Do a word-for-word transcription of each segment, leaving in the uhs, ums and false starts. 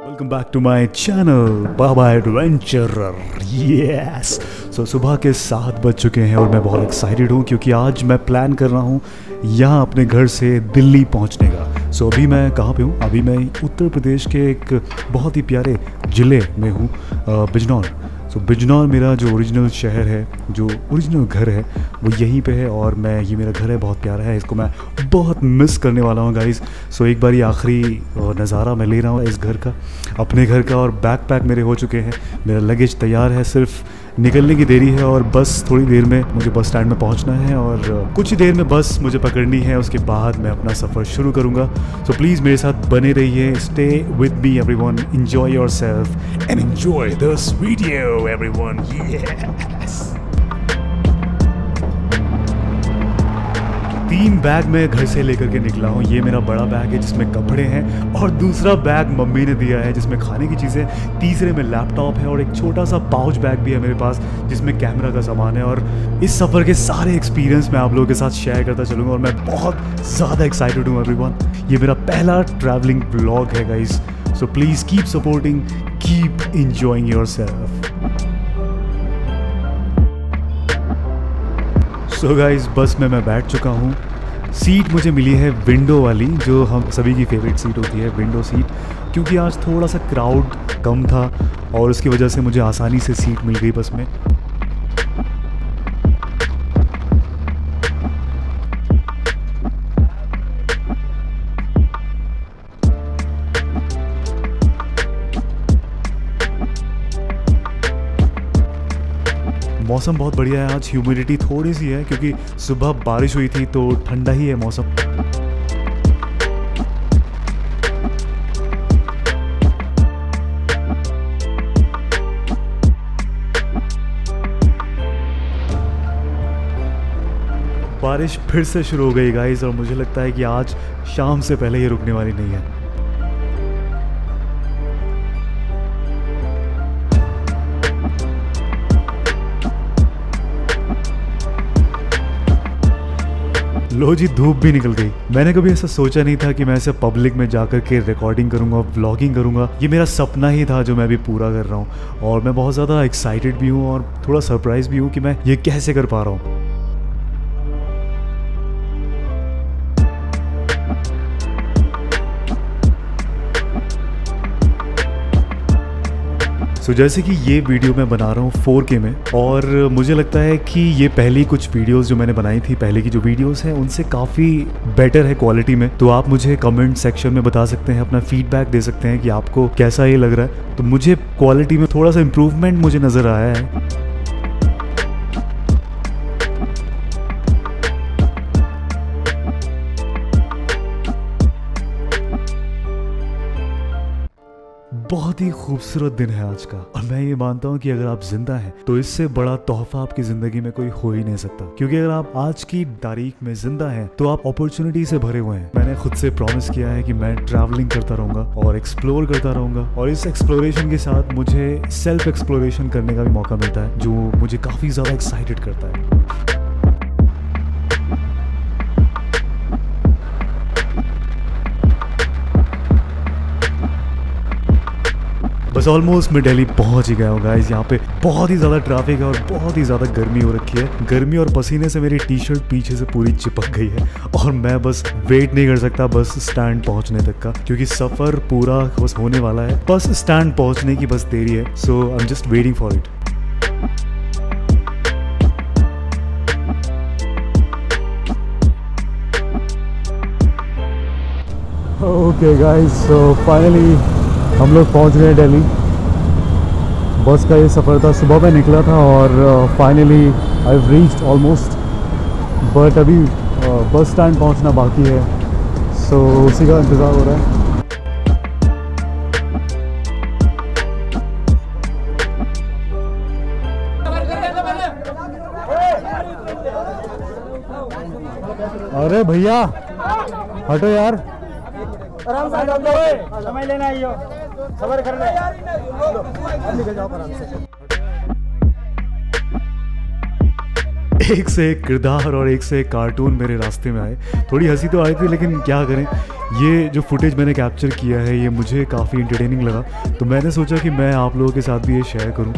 Welcome back to my channel Baba adventurer. Yes, so सुबह के सात बज चुके हैं और मैं बहुत एक्साइटेड हूँ क्योंकि आज मैं प्लान कर रहा हूँ यहाँ अपने घर से दिल्ली पहुँचने का। सो so, अभी मैं कहाँ पे हूँ? अभी मैं उत्तर प्रदेश के एक बहुत ही प्यारे ज़िले में हूँ, बिजनौर। सो so, बिजनौर मेरा जो ओरिजिनल शहर है, जो ओरिजिनल घर है, वो यहीं पे है और मैं ये मेरा घर है, बहुत प्यारा है, इसको मैं बहुत मिस करने वाला हूँ गाइस। सो so, एक बार ये आखिरी नज़ारा मैं ले रहा हूँ इस घर का, अपने घर का। और बैक पैक मेरे हो चुके हैं, मेरा लगेज तैयार है, सिर्फ निकलने की देरी है और बस थोड़ी देर में मुझे बस स्टैंड में पहुंचना है और कुछ ही देर में बस मुझे पकड़नी है। उसके बाद मैं अपना सफ़र शुरू करूंगा। सो प्लीज़ मेरे साथ बने रहिए, stay with me everyone, enjoy yourself and enjoy this video everyone. Yes, तीन बैग मैं घर से लेकर के निकला हूँ। ये मेरा बड़ा बैग है जिसमें कपड़े हैं और दूसरा बैग मम्मी ने दिया है जिसमें खाने की चीज़ें, तीसरे में लैपटॉप है और एक छोटा सा पाउच बैग भी है मेरे पास जिसमें कैमरा का सामान है। और इस सफ़र के सारे एक्सपीरियंस मैं आप लोगों के साथ शेयर करता चलूँगा और मैं बहुत ज़्यादा एक्साइटेड हूँ एवरीवन। ये मेरा पहला ट्रैवलिंग ब्लॉग है guys, so please keep supporting, keep enjoying yourself. So guys, bus में मैं बैठ चुका हूँ। सीट मुझे मिली है विंडो वाली, जो हम सभी की फेवरेट सीट होती है, विंडो सीट, क्योंकि आज थोड़ा सा क्राउड कम था और उसकी वजह से मुझे आसानी से सीट मिल गई बस में। मौसम बहुत बढ़िया है आज, ह्यूमिडिटी थोड़ी सी है क्योंकि सुबह बारिश हुई थी तो ठंडा ही है मौसम। बारिश फिर से शुरू हो गई गाइस और मुझे लगता है कि आज शाम से पहले ये रुकने वाली नहीं है। लो जी, धूप भी निकल गई। मैंने कभी ऐसा सोचा नहीं था कि मैं ऐसे पब्लिक में जाकर के रिकॉर्डिंग करूंगा, व्लॉगिंग करूंगा। ये मेरा सपना ही था जो मैं अभी पूरा कर रहा हूँ और मैं बहुत ज़्यादा एक्साइटेड भी हूँ और थोड़ा सरप्राइज भी हूँ कि मैं ये कैसे कर पा रहा हूँ। तो जैसे कि ये वीडियो मैं बना रहा हूँ फोर के में और मुझे लगता है कि ये पहली कुछ वीडियोस जो मैंने बनाई थी, पहले की जो वीडियोस हैं उनसे काफ़ी बेटर है क्वालिटी में। तो आप मुझे कमेंट सेक्शन में बता सकते हैं, अपना फीडबैक दे सकते हैं कि आपको कैसा ये लग रहा है। तो मुझे क्वालिटी में थोड़ा सा इम्प्रूवमेंट मुझे नज़र आया है। बहुत ही खूबसूरत दिन है आज का और मैं ये मानता हूँ कि अगर आप जिंदा हैं तो इससे बड़ा तोहफा आपकी जिंदगी में कोई हो ही नहीं सकता, क्योंकि अगर आप आज की तारीख में जिंदा हैं तो आप अपॉर्चुनिटी से भरे हुए हैं। मैंने खुद से प्रॉमिस किया है कि मैं ट्रैवलिंग करता रहूंगा और एक्सप्लोर करता रहूंगा और इस एक्सप्लोरेशन के साथ मुझे सेल्फ एक्सप्लोरेशन करने का भी मौका मिलता है जो मुझे काफ़ी ज़्यादा एक्साइटेड करता है। बस ऑलमोस्ट मैं दिल्ली पहुंच ही गया हूँ गाइस। यहाँ पे बहुत ही ज़्यादा ट्रैफिक है और बहुत ही ज़्यादा गर्मी हो रखी है। गर्मी और पसीने से मेरी टी शर्ट पीछे से पूरी चिपक गई है और मैं बस वेट नहीं कर सकता बस स्टैंड पहुँचने तक का, क्योंकि सफ़र पूरा बस होने वाला है, बस स्टैंड पहुँचने की बस देरी है। So I am just waiting for it. Okay guys, so finally हम लोग पहुंच गए दिल्ली। बस का ये सफ़र था, सुबह में निकला था और finally I have reached almost, but अभी uh, बस स्टैंड पहुंचना बाकी है। सो so, उसी का इंतज़ार हो रहा है। अरे भैया हटो यार, आराम से समय लेना आइयो, सबर करना यार, निकल जाओ आराम से। एक से एक किरदार और एक से एक कार्टून मेरे रास्ते में आए। थोड़ी हंसी तो आई थी, लेकिन क्या करें, ये जो फुटेज मैंने कैप्चर किया है ये मुझे काफ़ी इंटरटेनिंग लगा, तो मैंने सोचा कि मैं आप लोगों के साथ भी ये शेयर करूं।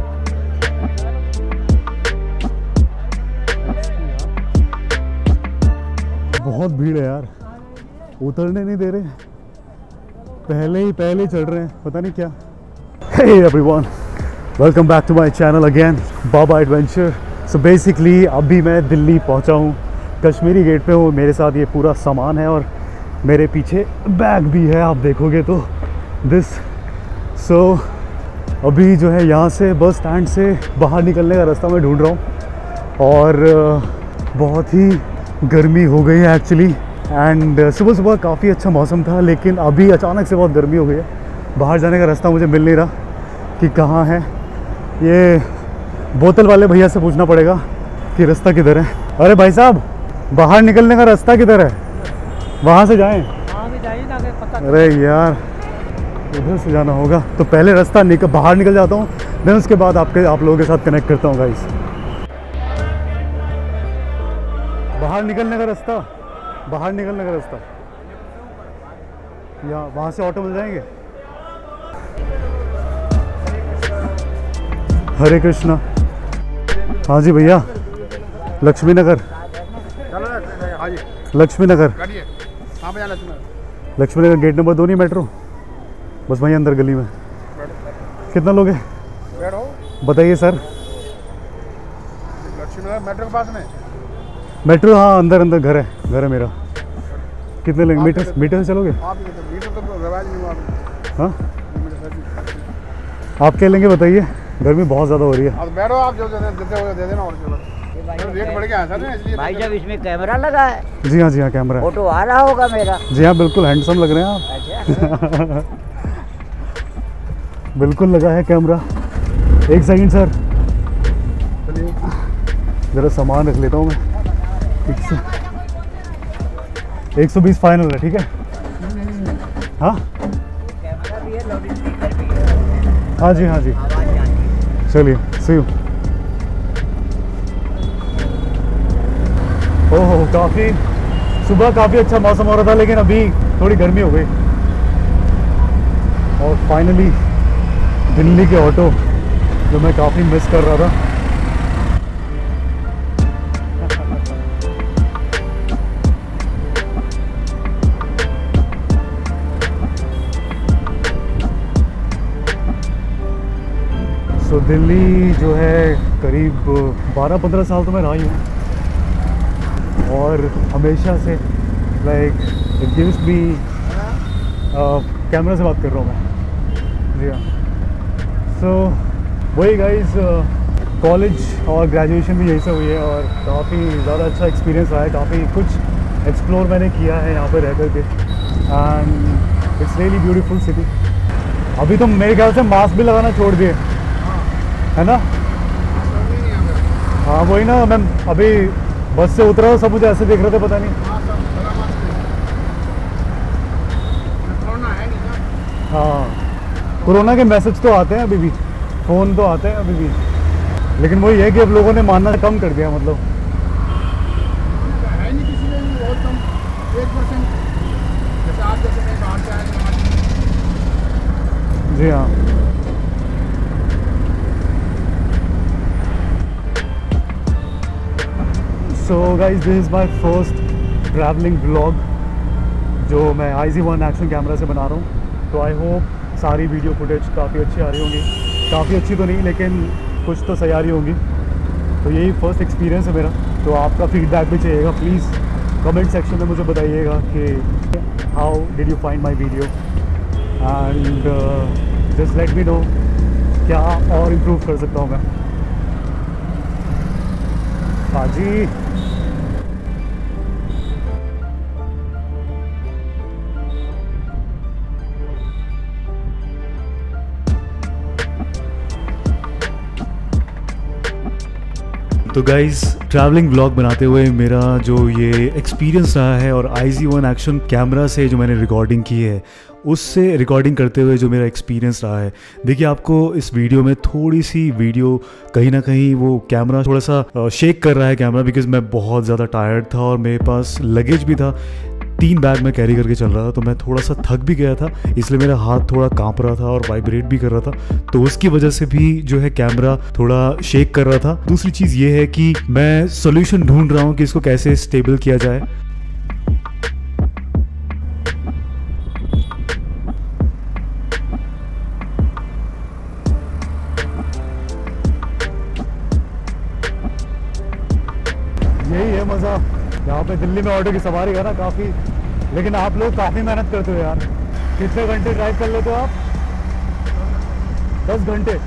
बहुत भीड़ है यार, उतरने नहीं दे रहे, पहले ही पहले ही चढ़ रहे हैं, पता नहीं क्या। Hey everyone, welcome back to my channel again, Baba adventure. So basically अभी मैं दिल्ली पहुंचा हूं, कश्मीरी गेट पे हूं, मेरे साथ ये पूरा सामान है और मेरे पीछे बैग भी है, आप देखोगे तो दिस। सो so, अभी जो है यहाँ से बस स्टैंड से बाहर निकलने का रास्ता मैं ढूंढ रहा हूँ और बहुत ही गर्मी हो गई है एक्चुअली। एंड सुबह सुबह काफ़ी अच्छा मौसम था, लेकिन अभी अचानक से बहुत गर्मी हो गई है। बाहर जाने का रास्ता मुझे मिल नहीं रहा कि कहाँ है। ये बोतल वाले भैया से पूछना पड़ेगा कि रास्ता किधर है। अरे भाई साहब, बाहर निकलने का रास्ता किधर है? वहाँ से जाएं? वहाँ भी जाइए ना, पता। अरे यार, उधर से जाना होगा, तो पहले रास्ता निकल बाहर निकल जाता हूँ, देन उसके बाद आपके आप लोगों के साथ कनेक्ट करता हूँ गाइस। बाहर निकलने का रास्ता, बाहर निकलने का रास्ता या वहाँ से ऑटो मिल जाएंगे। हरे कृष्णा। हाँ जी भैया, लक्ष्मी नगर, लक्ष्मी नगर, लक्ष्मी नगर गेट नंबर दो नहीं, मेट्रो बस वहीं अंदर गली में। कितना लोग हैं बताइए सर? लक्ष्मी नगर मेट्रो के पास में। मेट्रो, हाँ अंदर अंदर घर है, घर है मेरा। कितने लेंगे? मीटर मीटर से चलोगे? मीटर तो रिवाज नहीं हुआ। हाँ आप क्या लेंगे बताइए, गर्मी बहुत ज़्यादा हो रही है। अब बैठो, आप जो देते हो दे देना और चलो। रेट बढ़ गया है सर, इसलिए भाई जब इसमें कैमरा लगा है। जी हाँ, जी हाँ कैमरा है। फोटो आ रहा होगा मेरा? जी हाँ बिल्कुल, हैंडसम लग रहे हैं आप। अच्छा। बिल्कुल लगा है कैमरा। एक सेकंड सर, ज़रा सामान रख लेता हूँ मैं। एक सौ बीस फाइनल है, ठीक है? हाँ कैमरा भी है, लाउड स्पीकर भी है। हाँ जी, हाँ जी, आवाज जाती चलिए सी यू। ओहो, काफ़ी सुबह काफ़ी अच्छा मौसम हो रहा था, लेकिन अभी थोड़ी गर्मी हो गई। और फाइनली दिल्ली के ऑटो जो मैं काफ़ी मिस कर रहा था। तो दिल्ली जो है करीब बारह पंद्रह साल तो मैं रहा ही हूँ, और हमेशा से like it gives me, camera से बात कर रहा हूँ मैं। जी हाँ। सो वही गाइस, कॉलेज और ग्रेजुएशन भी यही से हुई है और काफ़ी ज़्यादा अच्छा एक्सपीरियंस रहा है। काफ़ी कुछ एक्सप्लोर मैंने किया है यहाँ पर रह कर के, and it's really beautiful city. अभी तो मेरे ख्याल से मास्क भी लगाना छोड़ दिए है ना? हाँ वही ना, मैं अभी बस से उतरा हूँ, सब मुझे ऐसे देख रहे थे, पता नहीं। हाँ, कोरोना के मैसेज तो आते हैं अभी भी, फ़ोन तो आते हैं अभी भी, लेकिन वही है कि अब लोगों ने मानना कम कर दिया। मतलब है नहीं किसी ने भी, बहुत कम, एक परसेंट जैसे आप जैसे कहीं बाहर से आए। जी हाँ। So guys, this is my first traveling blog जो मैं I G one action camera से बना रहा हूँ। तो आई होप सारी वीडियो फुटेज काफ़ी अच्छी आ रही होंगी। काफ़ी अच्छी तो नहीं, लेकिन कुछ तो सही आ रही होंगी। तो यही फर्स्ट एक्सपीरियंस है मेरा। तो आपका फीडबैक भी चाहिएगा, प्लीज़ कमेंट सेक्शन में मुझे बताइएगा कि how did you find my video, and just let me know क्या और इम्प्रूव कर सकता हूँ मैं। हाँ जी। तो गाइज़, ट्रैवलिंग व्लॉग बनाते हुए मेरा जो ये एक्सपीरियंस रहा है, और I G one action camera से जो मैंने रिकॉर्डिंग की है उससे रिकॉर्डिंग करते हुए जो मेरा एक्सपीरियंस रहा है। देखिए आपको इस वीडियो में थोड़ी सी वीडियो कहीं ना कहीं वो कैमरा थोड़ा सा शेक कर रहा है कैमरा, बिकॉज मैं बहुत ज़्यादा टायर्ड था और मेरे पास लगेज भी था, तीन बैग में कैरी करके चल रहा था, तो मैं थोड़ा सा थक भी गया था, इसलिए मेरा हाथ थोड़ा कांप रहा था और वाइब्रेट भी कर रहा था, तो उसकी वजह से भी जो है कैमरा थोड़ा शेक कर रहा था। दूसरी चीज़ ये है कि मैं सोल्यूशन ढूंढ रहा हूँ कि इसको कैसे स्टेबल किया जाए। यही है मज़ा यहाँ पे दिल्ली में ऑटो की सवारी है ना काफ़ी, लेकिन आप लोग काफ़ी मेहनत करते हो यार। कितने घंटे ड्राइव कर लेते हो आप? दस घंटे।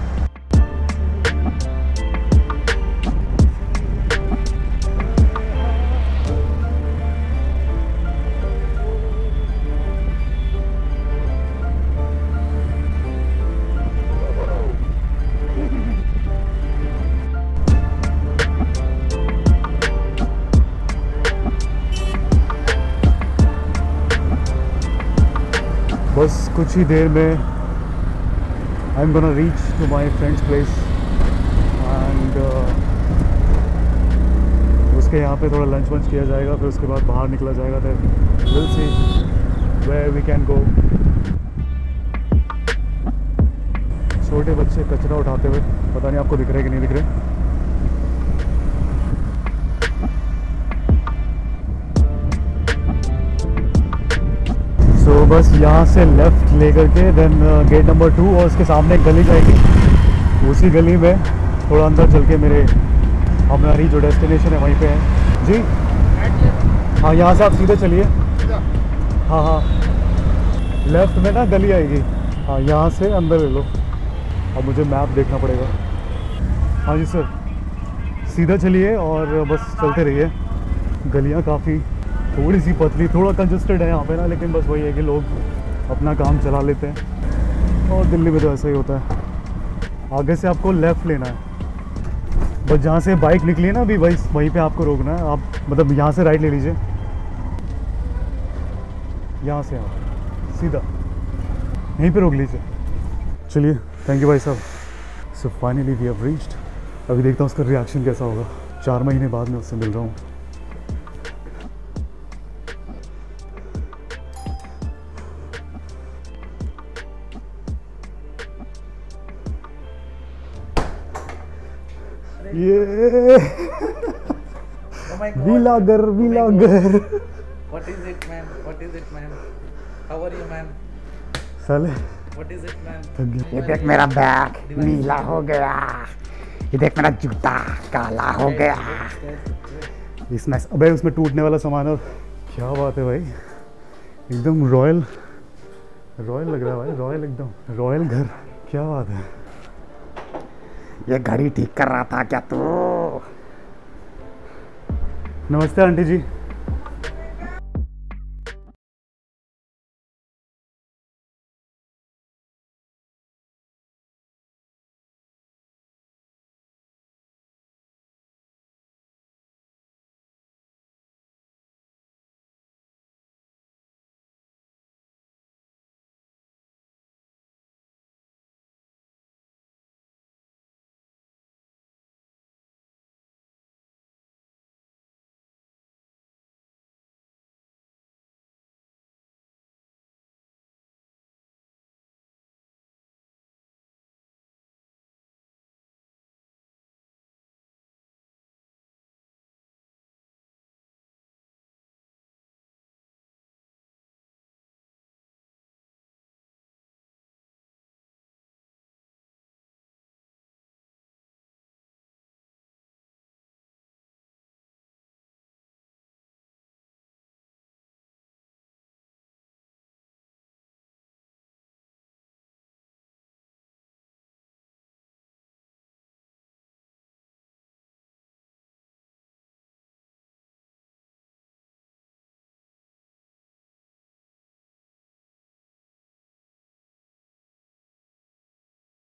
बस कुछ ही देर में I am gonna reach to my friends place and उसके यहाँ पे थोड़ा लंच वंच किया जाएगा, फिर उसके बाद बाहर निकला जाएगा। Then will see where we can go. छोटे बच्चे कचरा उठाते हुए, पता नहीं आपको दिख रहे कि नहीं दिख रहे। तो बस यहाँ से लेफ़्ट लेकर के देन गेट नंबर टू और उसके सामने एक गली जाएगी, उसी गली में थोड़ा अंदर चल के मेरे हमारी जो डेस्टिनेशन है वहीं पे है जी। हाँ यहाँ से आप सीधे चलिए। हाँ हाँ लेफ़्ट में ना गली आएगी, हाँ यहाँ से अंदर ले लो। अब मुझे मैप देखना पड़ेगा। हाँ जी सर, सीधा चलिए और बस चलते रहिए। गलियाँ काफ़ी थोड़ी सी पतली, थोड़ा कंजस्टेड है यहाँ पे ना, लेकिन बस वही है कि लोग अपना काम चला लेते हैं और दिल्ली में तो ऐसा ही होता है। आगे से आपको लेफ़्ट लेना है, बस जहाँ से बाइक निकली है ना अभी वही वहीं पे आपको रोकना है। आप मतलब यहाँ से राइट ले लीजिए, यहाँ से आप सीधा यहीं पे रोक लीजिए। चलिए, थैंक यू भाई साहब। So finally we have reached. अभी देखता हूँ उसका रिएक्शन कैसा होगा। चार महीने बाद मैं उससे मिल रहा हूँ। ये Oh my God. Vlogger Oh my vlogger God. What is it, man? What is it, man? How are you, man? साले What is it, man? थक गया। ये देख मेरा बैग नीला हो गया, ये देख मेरा जूता काला हो गया। इसमें अबे उसमें टूटने वाला सामान है। क्या बात है भाई, एकदम रॉयल रॉयल लग रहा है भाई, रॉयल एकदम रॉयल घर। क्या बात है। ये घड़ी ठीक कर रहा था क्या तू? नमस्ते आंटी जी।